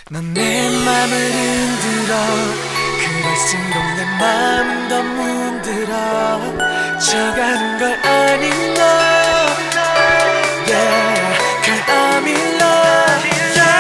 넌 내 맘을 흔들어 그럴수록 내 마음은 더 문들어 져가는 걸 아닌 너 Yeah, girl I'm in love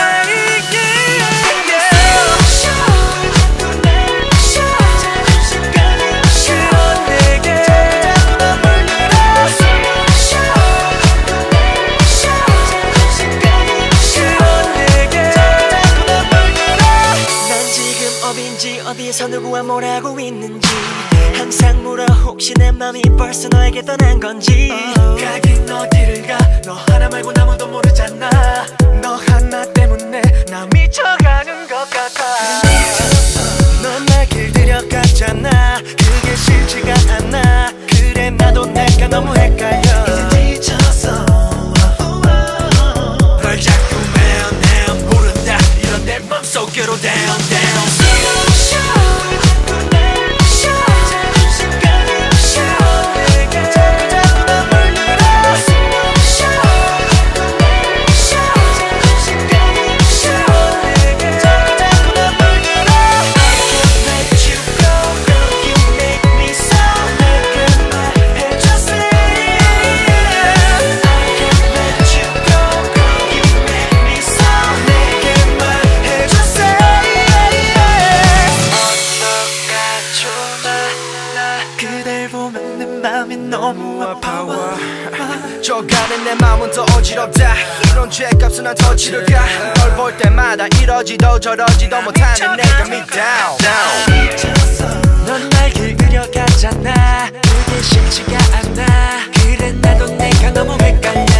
어디서 누구와 뭘 하고 있는지 항상 물어 혹시 내 맘이 벌써 너에게 떠난 건지 가긴 어디를 가 너 하나 말고 아무도 모르잖아 너 하나 때문에 나 미쳐가는 것 같아 넌 날 길들여갔잖아 그게 싫지가 않아 그래 나도 내가 너무 헷갈려 이제 지쳤어 널 자꾸 매어 모른다 이런 내 맘속으로 down down 너무 아파와 저가는 내 마음은 더 어지럽다 이런 죄값은 난 더 치러가 널 볼 때마다 이러지도 저러지도 못하는 내가 me down 넌 날 길들여갔잖아 그게 싫지가 않아 그래 나도 내가 너무 헷갈려